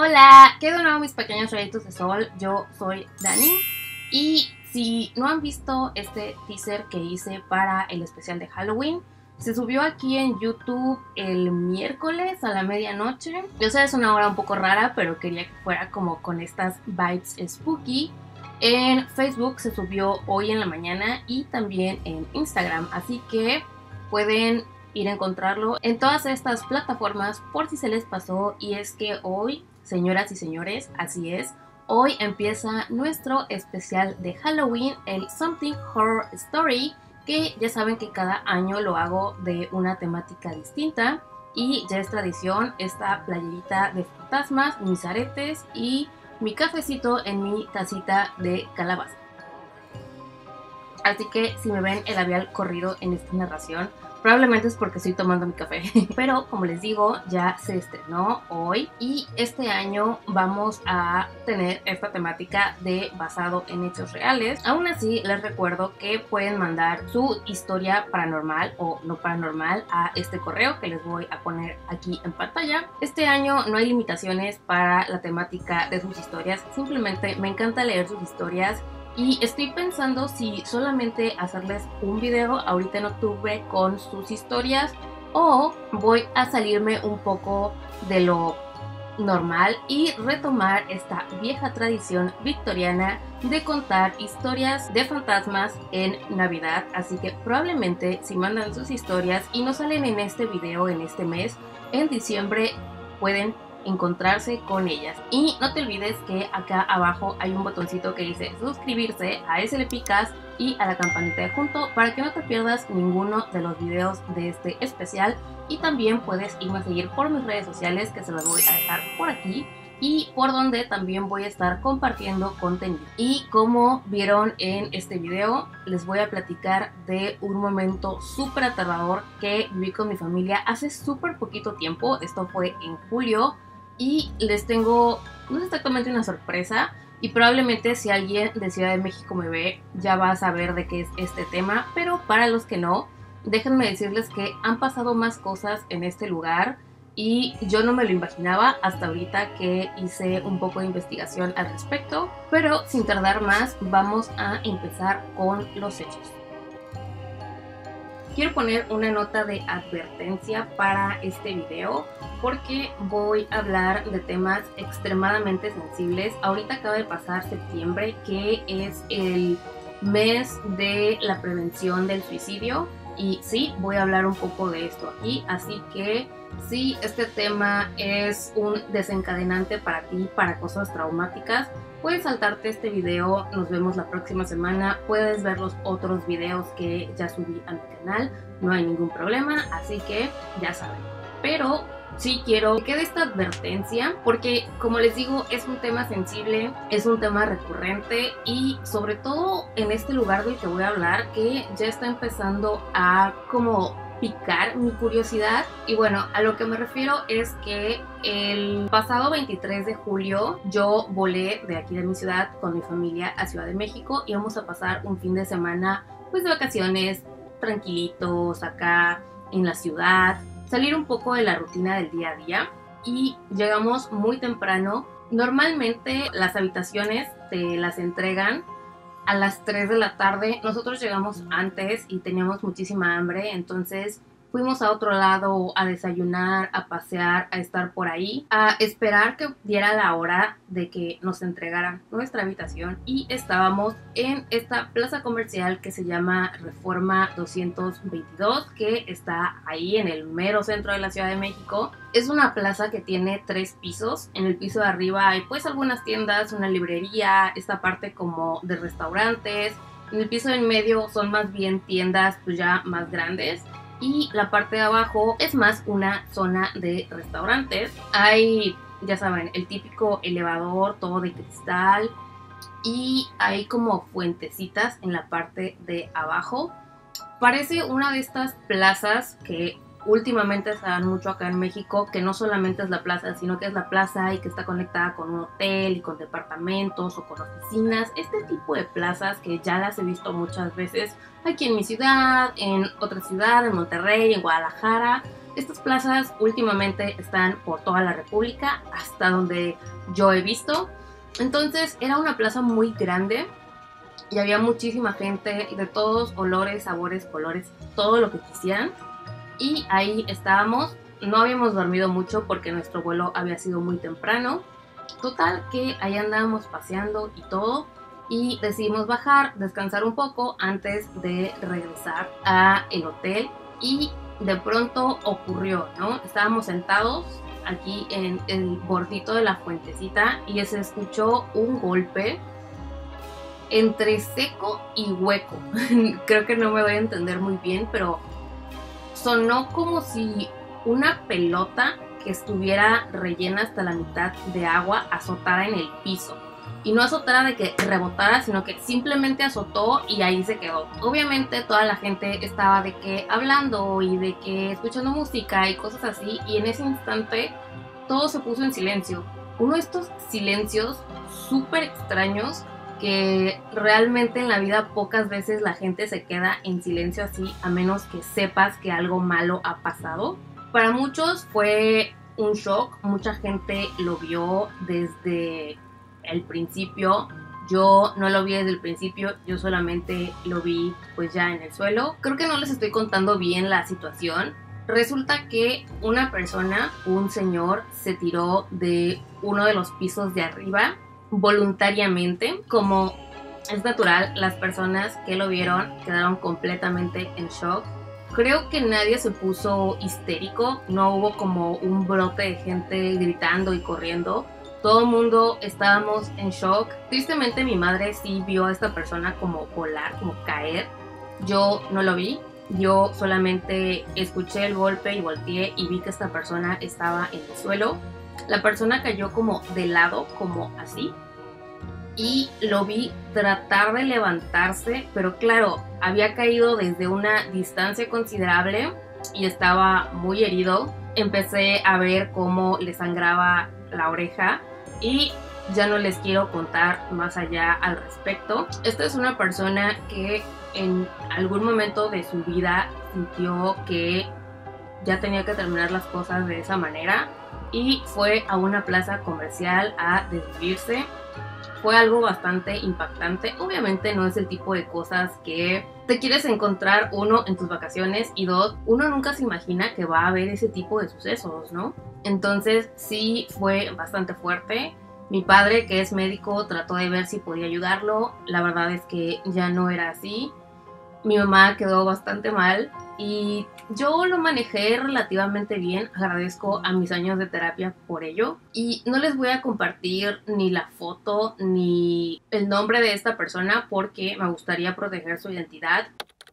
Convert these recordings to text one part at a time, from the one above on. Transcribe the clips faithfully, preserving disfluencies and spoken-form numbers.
Hola, ¿qué de nuevo mis pequeños rayitos de sol? Yo soy Dani y si no han visto este teaser que hice para el especial de Halloween, se subió aquí en YouTube el miércoles a la medianoche. Yo sé, es una hora un poco rara, pero quería que fuera como con estas vibes spooky. En Facebook se subió hoy en la mañana y también en Instagram, así que pueden ir a encontrarlo en todas estas plataformas por si se les pasó. Y es que hoy, señoras y señores, así es, hoy empieza nuestro especial de Halloween, el Something Horror Story, que ya saben que cada año lo hago de una temática distinta y ya es tradición esta playerita de fantasmas, mis aretes y mi cafecito en mi tacita de calabaza. Así que si me ven el labial corrido en esta narración, probablemente es porque estoy tomando mi café. Pero como les digo, ya se estrenó hoy y este año vamos a tener esta temática de basado en hechos reales. Aún así, les recuerdo que pueden mandar su historia paranormal o no paranormal a este correo que les voy a poner aquí en pantalla. Este año no hay limitaciones para la temática de sus historias. Simplemente me encanta leer sus historias. Y estoy pensando si solamente hacerles un video ahorita en octubre con sus historias o voy a salirme un poco de lo normal y retomar esta vieja tradición victoriana de contar historias de fantasmas en Navidad. Así que probablemente si mandan sus historias y no salen en este video en este mes, en diciembre pueden encontrarse con ellas. Y no te olvides que acá abajo hay un botoncito que dice suscribirse, a ese le picas y a la campanita de junto para que no te pierdas ninguno de los videos de este especial. Y también puedes irme a seguir por mis redes sociales, que se las voy a dejar por aquí y por donde también voy a estar compartiendo contenido. Y como vieron en este video, les voy a platicar de un momento súper aterrador que viví con mi familia hace súper poquito tiempo. Esto fue en julio. Y les tengo, no es exactamente una sorpresa, y probablemente si alguien de Ciudad de México me ve ya va a saber de qué es este tema, pero para los que no, déjenme decirles que han pasado más cosas en este lugar y yo no me lo imaginaba hasta ahorita que hice un poco de investigación al respecto. Pero sin tardar más, vamos a empezar con los hechos. Quiero poner una nota de advertencia para este video porque voy a hablar de temas extremadamente sensibles. Ahorita acaba de pasar septiembre, que es el mes de la prevención del suicidio, y sí, voy a hablar un poco de esto aquí, así que si este tema es un desencadenante para ti, para cosas traumáticas, puedes saltarte este video. Nos vemos la próxima semana. Puedes ver los otros videos que ya subí a mi canal, no hay ningún problema, así que ya saben. Pero sí quiero que quede esta advertencia porque, como les digo, es un tema sensible, es un tema recurrente y sobre todo en este lugar del que voy a hablar, que ya está empezando a como picar mi curiosidad. Y bueno, a lo que me refiero es que el pasado veintitrés de julio yo volé de aquí de mi ciudad con mi familia a Ciudad de México y vamos a pasar un fin de semana pues de vacaciones tranquilitos acá en la ciudad, salir un poco de la rutina del día a día. Y llegamos muy temprano. Normalmente las habitaciones te las entregan a las tres de la tarde. Nosotros llegamos antes y teníamos muchísima hambre, entonces fuimos a otro lado a desayunar, a pasear, a estar por ahí, a esperar que diera la hora de que nos entregaran nuestra habitación. Y estábamos en esta plaza comercial que se llama Reforma doscientos veintidós, que está ahí en el mero centro de la Ciudad de México. Es una plaza que tiene tres pisos. En el piso de arriba hay pues algunas tiendas, una librería, esta parte como de restaurantes. En el piso en medio son más bien tiendas pues ya más grandes. Y la parte de abajo es más una zona de restaurantes. Hay, ya saben, el típico elevador, todo de cristal. Y hay como fuentecitas en la parte de abajo. Parece una de estas plazas que últimamente se dan mucho acá en México, que no solamente es la plaza, sino que es la plaza y que está conectada con un hotel y con departamentos o con oficinas. Este tipo de plazas que ya las he visto muchas veces aquí en mi ciudad, en otra ciudad, en Monterrey, en Guadalajara. Estas plazas últimamente están por toda la República, hasta donde yo he visto. Entonces era una plaza muy grande y había muchísima gente de todos olores, sabores, colores, todo lo que quisieran. Y ahí estábamos, no habíamos dormido mucho porque nuestro vuelo había sido muy temprano. Total que ahí andábamos paseando y todo, y decidimos bajar, descansar un poco antes de regresar a el hotel. Y de pronto ocurrió, ¿no? Estábamos sentados aquí en el bordito de la fuentecita y se escuchó un golpe entre seco y hueco. Creo que no me voy a entender muy bien, pero sonó como si una pelota que estuviera rellena hasta la mitad de agua azotara en el piso. Y no azotara de que rebotara, sino que simplemente azotó y ahí se quedó. Obviamente toda la gente estaba de que hablando y de que escuchando música y cosas así, y en ese instante todo se puso en silencio. Uno de estos silencios súper extraños que realmente en la vida pocas veces la gente se queda en silencio así, a menos que sepas que algo malo ha pasado. Para muchos fue un shock, mucha gente lo vio desde el principio. Yo no lo vi desde el principio, yo solamente lo vi pues ya en el suelo. Creo que no les estoy contando bien la situación. Resulta que una persona, un señor, se tiró de uno de los pisos de arriba voluntariamente. Como es natural, las personas que lo vieron quedaron completamente en shock. Creo que nadie se puso histérico, no hubo como un brote de gente gritando y corriendo. Todo el mundo estábamos en shock. Tristemente mi madre sí vio a esta persona como volar, como caer. Yo no lo vi. Yo solamente escuché el golpe y volteé y vi que esta persona estaba en el suelo. La persona cayó como de lado, como así. Y lo vi tratar de levantarse, pero claro, había caído desde una distancia considerable y estaba muy herido. Empecé a ver cómo le sangraba la oreja y ya no les quiero contar más allá al respecto. Esta es una persona que en algún momento de su vida sintió que ya tenía que terminar las cosas de esa manera y fue a una plaza comercial a desvivirse. Fue algo bastante impactante. Obviamente no es el tipo de cosas que te quieres encontrar, uno, en tus vacaciones, y dos, uno nunca se imagina que va a haber ese tipo de sucesos, ¿no? Entonces sí fue bastante fuerte. Mi padre, que es médico, trató de ver si podía ayudarlo. La verdad es que ya no era así. Mi mamá quedó bastante mal y yo lo manejé relativamente bien. Agradezco a mis años de terapia por ello. Y no les voy a compartir ni la foto ni el nombre de esta persona porque me gustaría proteger su identidad.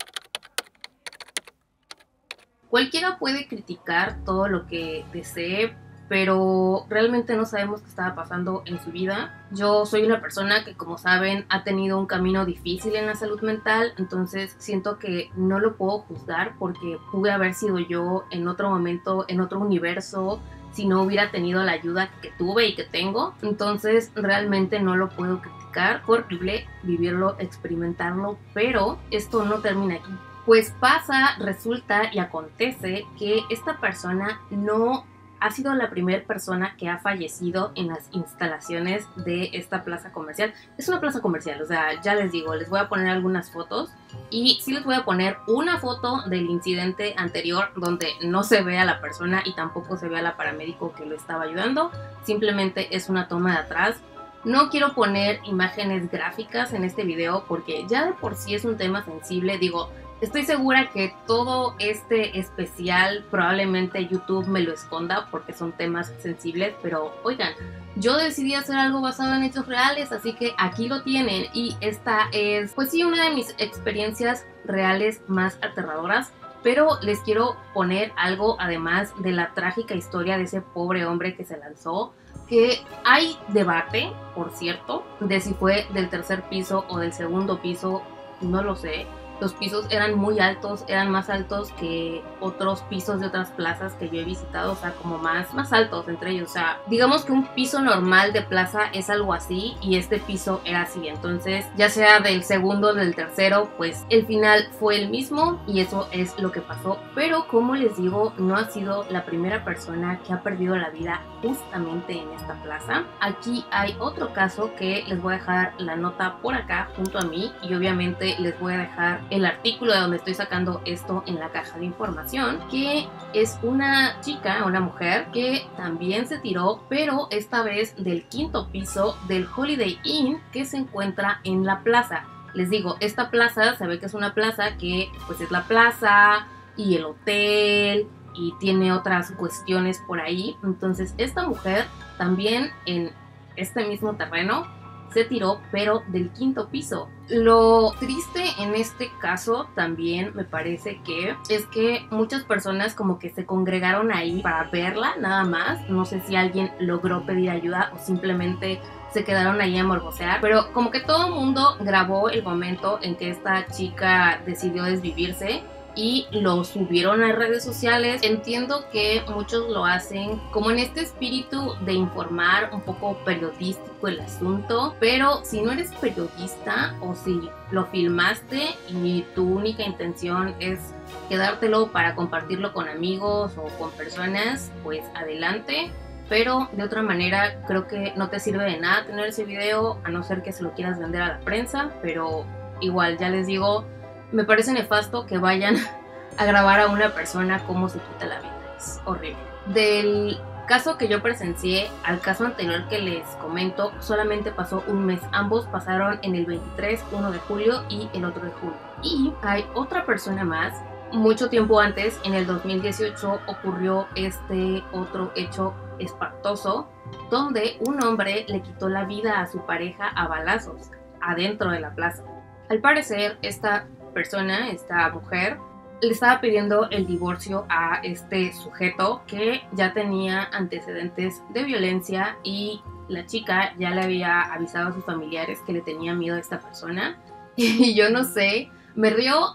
Cualquiera puede criticar todo lo que desee, pero realmente no sabemos qué estaba pasando en su vida. Yo soy una persona que, como saben, ha tenido un camino difícil en la salud mental, entonces siento que no lo puedo juzgar porque pude haber sido yo en otro momento, en otro universo, si no hubiera tenido la ayuda que tuve y que tengo. Entonces realmente no lo puedo criticar. Fue horrible vivirlo, experimentarlo, pero esto no termina aquí. Pues pasa, resulta y acontece que esta persona no ha sido la primera persona que ha fallecido en las instalaciones de esta plaza comercial. Es una plaza comercial, o sea, ya les digo, les voy a poner algunas fotos y sí les voy a poner una foto del incidente anterior donde no se ve a la persona y tampoco se ve a la paramédico que lo estaba ayudando. Simplemente es una toma de atrás. No quiero poner imágenes gráficas en este video porque ya de por sí es un tema sensible. Digo, estoy segura que todo este especial probablemente YouTube me lo esconda porque son temas sensibles, pero oigan, yo decidí hacer algo basado en hechos reales, así que aquí lo tienen. Y esta es, pues sí, una de mis experiencias reales más aterradoras, pero les quiero poner algo además de la trágica historia de ese pobre hombre que se lanzó, que hay debate, por cierto, de si fue del tercer piso o del segundo piso, no lo sé. Los pisos eran muy altos, eran más altos que otros pisos de otras plazas que yo he visitado, o sea, como más, más altos entre ellos. O sea, digamos que un piso normal de plaza es algo así y este piso era así. Entonces, ya sea del segundo o del tercero, pues el final fue el mismo y eso es lo que pasó. Pero como les digo, no ha sido la primera persona que ha perdido la vida justamente en esta plaza. Aquí hay otro caso que les voy a dejar la nota por acá junto a mí y obviamente les voy a dejar el artículo de donde estoy sacando esto en la caja de información, que es una chica, una mujer que también se tiró, pero esta vez del quinto piso del Holiday Inn que se encuentra en la plaza. Les digo, esta plaza se ve que es una plaza que pues es la plaza y el hotel y tiene otras cuestiones por ahí. Entonces esta mujer también en este mismo terreno se tiró, pero del quinto piso. Lo triste en este caso también me parece que es que muchas personas como que se congregaron ahí para verla nada más. No sé si alguien logró pedir ayuda o simplemente se quedaron ahí a morbosear, pero como que todo el mundo grabó el momento en que esta chica decidió desvivirse y lo subieron a redes sociales. Entiendo que muchos lo hacen como en este espíritu de informar, un poco periodístico el asunto, pero si no eres periodista o si lo filmaste y tu única intención es quedártelo para compartirlo con amigos o con personas, pues adelante. Pero de otra manera creo que no te sirve de nada tener ese video, a no ser que se lo quieras vender a la prensa. Pero igual, ya les digo, me parece nefasto que vayan a grabar a una persona cómo se quita la vida. Es horrible. Del caso que yo presencié al caso anterior que les comento, solamente pasó un mes. Ambos pasaron en el veintitrés, uno de julio y el otro de julio. Y hay otra persona más. Mucho tiempo antes, en el dos mil dieciocho, ocurrió este otro hecho espantoso, donde un hombre le quitó la vida a su pareja a balazos adentro de la plaza. Al parecer, esta persona, esta mujer, le estaba pidiendo el divorcio a este sujeto que ya tenía antecedentes de violencia y la chica ya le había avisado a sus familiares que le tenía miedo a esta persona. Y yo no sé, me río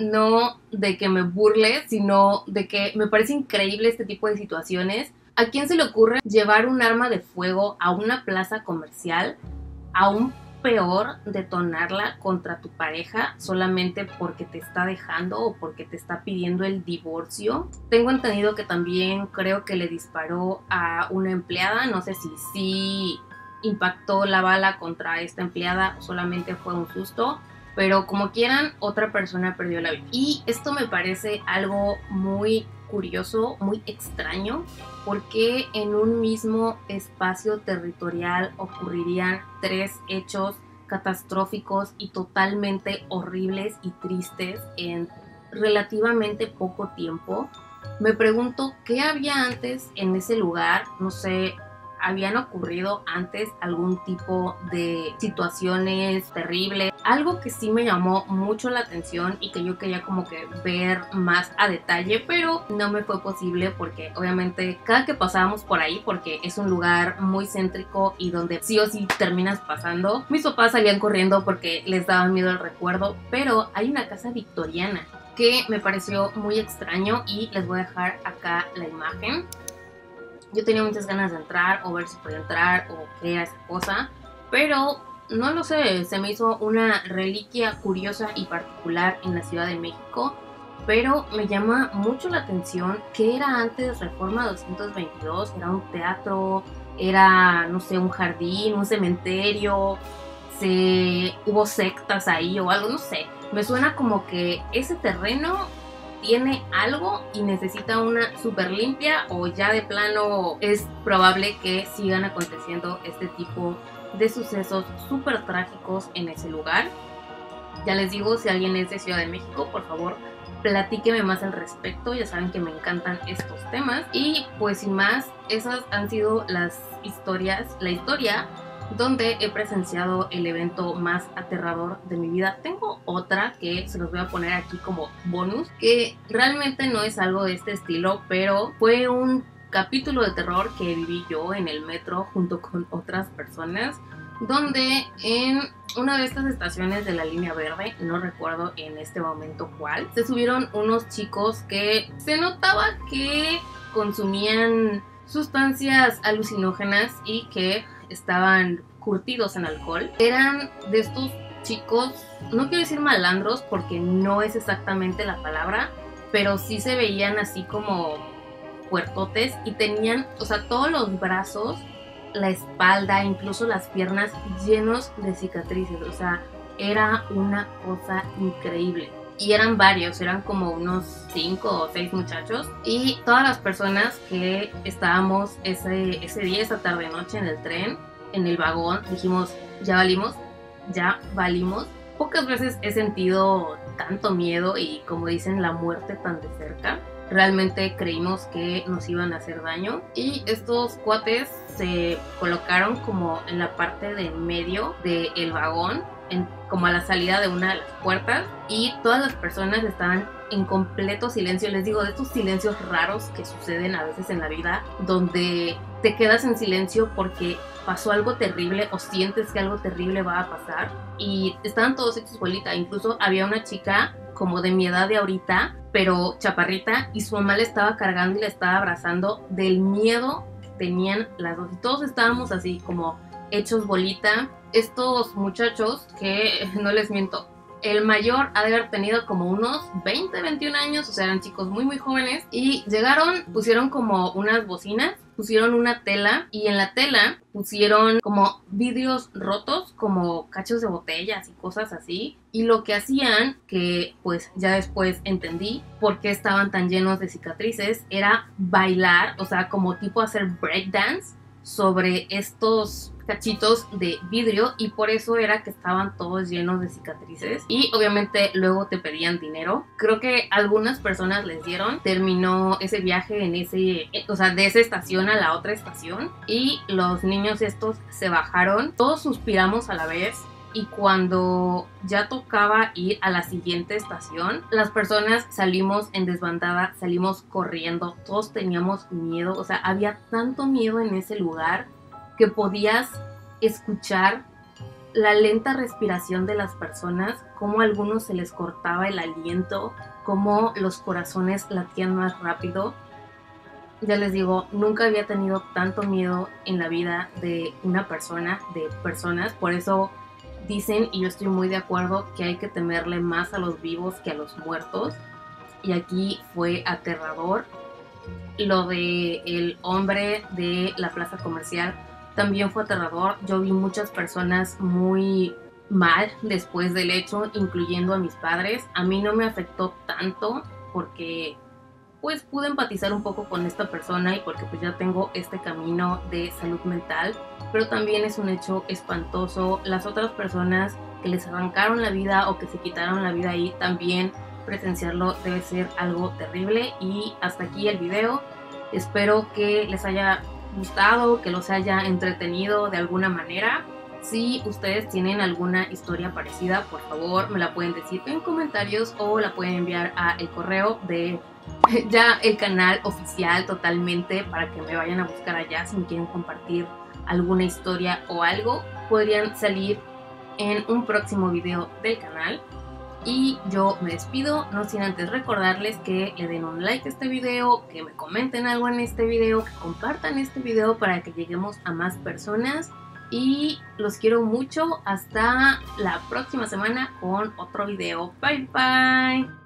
no de que me burle, sino de que me parece increíble este tipo de situaciones. ¿A quién se le ocurre llevar un arma de fuego a una plaza comercial? Aún peor, detonarla contra tu pareja solamente porque te está dejando o porque te está pidiendo el divorcio. Tengo entendido que también creo que le disparó a una empleada. No sé si sí impactó la bala contra esta empleada o solamente fue un susto. Pero como quieran, otra persona perdió la vida. Y esto me parece algo muy curioso, muy extraño, porque en un mismo espacio territorial ocurrirían tres hechos catastróficos y totalmente horribles y tristes en relativamente poco tiempo. Me pregunto qué había antes en ese lugar. No sé, ¿habían ocurrido antes algún tipo de situaciones terribles? Algo que sí me llamó mucho la atención y que yo quería como que ver más a detalle, pero no me fue posible porque obviamente cada que pasábamos por ahí, porque es un lugar muy céntrico y donde sí o sí terminas pasando, mis papás salían corriendo porque les daba miedo el recuerdo. Pero hay una casa victoriana que me pareció muy extraño y les voy a dejar acá la imagen. Yo tenía muchas ganas de entrar o ver si podía entrar o qué era esa cosa, pero no lo sé, se me hizo una reliquia curiosa y particular en la Ciudad de México. Pero me llama mucho la atención que era antes Reforma doscientos veintidós, era un teatro, era, no sé, un jardín, un cementerio, se, hubo sectas ahí o algo, no sé. Me suena como que ese terreno tiene algo y necesita una super limpia, o ya de plano es probable que sigan aconteciendo este tipo de sucesos súper trágicos en ese lugar. Ya les digo, si alguien es de Ciudad de México, por favor platíqueme más al respecto. Ya saben que me encantan estos temas. Y pues sin más, esas han sido las historias, la historia donde he presenciado el evento más aterrador de mi vida. Tengo otra que se los voy a poner aquí como bonus, que realmente no es algo de este estilo, pero fue un capítulo de terror que viví yo en el metro junto con otras personas. donde en una de estas estaciones de la línea verde, no recuerdo en este momento cuál, se subieron unos chicos que se notaba que consumían sustancias alucinógenas y que estaban curtidos en alcohol. Eran de estos chicos, no quiero decir malandros porque no es exactamente la palabra, pero sí se veían así como puertotes y tenían, o sea, todos los brazos, la espalda, incluso las piernas llenos de cicatrices. O sea, era una cosa increíble. Y eran varios, eran como unos cinco o seis muchachos. Y todas las personas que estábamos ese, ese día, esa tarde noche en el tren, en el vagón, dijimos, ya valimos, ya valimos. Pocas veces he sentido tanto miedo y, como dicen, la muerte tan de cerca. Realmente creímos que nos iban a hacer daño y estos cuates se colocaron como en la parte de en medio del vagón, en, como a la salida de una de las puertas, y todas las personas estaban en completo silencio. Les digo, de estos silencios raros que suceden a veces en la vida, donde te quedas en silencio porque pasó algo terrible o sientes que algo terrible va a pasar, y estaban todos hechos bolita. Incluso había una chica como de mi edad de ahorita, pero chaparrita, y su mamá le estaba cargando y le estaba abrazando del miedo que tenían las dos, y todos estábamos así como hechos bolita. Estos muchachos, que no les miento, el mayor ha de haber tenido como unos veinte, veintiún años, o sea, eran chicos muy muy jóvenes, y llegaron, pusieron como unas bocinas, pusieron una tela, y en la tela pusieron como vidrios rotos, como cachos de botellas y cosas así. Y lo que hacían, que pues ya después entendí por qué estaban tan llenos de cicatrices, era bailar, o sea, como tipo hacer breakdance sobre estos cachitos de vidrio, y por eso era que estaban todos llenos de cicatrices. Y obviamente luego te pedían dinero. Creo que algunas personas les dieron. Terminó ese viaje en ese, o sea, de esa estación a la otra estación, y los niños estos se bajaron. Todos suspiramos a la vez. Y cuando ya tocaba ir a la siguiente estación, las personas salimos en desbandada, salimos corriendo. Todos teníamos miedo, o sea, había tanto miedo en ese lugar que podías escuchar la lenta respiración de las personas, cómo a algunos se les cortaba el aliento, cómo los corazones latían más rápido. Ya les digo, nunca había tenido tanto miedo en la vida de una persona, de personas. Por eso dicen, y yo estoy muy de acuerdo, que hay que temerle más a los vivos que a los muertos. Y aquí fue aterrador. Lo de el hombre de la plaza comercial también fue aterrador. Yo vi muchas personas muy mal después del hecho, incluyendo a mis padres. A mí no me afectó tanto porque pues pude empatizar un poco con esta persona y porque pues ya tengo este camino de salud mental, pero también es un hecho espantoso. Las otras personas que les arrancaron la vida o que se quitaron la vida ahí, también presenciarlo debe ser algo terrible. Y hasta aquí el video. Espero que les haya gustado, que los haya entretenido de alguna manera. Si ustedes tienen alguna historia parecida, por favor me la pueden decir en comentarios o la pueden enviar a el correo de ya el canal oficial totalmente, para que me vayan a buscar allá si me quieren compartir alguna historia o algo. Podrían salir en un próximo video del canal. Y yo me despido, no sin antes recordarles que le den un like a este video, que me comenten algo en este video, que compartan este video para que lleguemos a más personas. Y los quiero mucho. Hasta la próxima semana con otro video. Bye bye.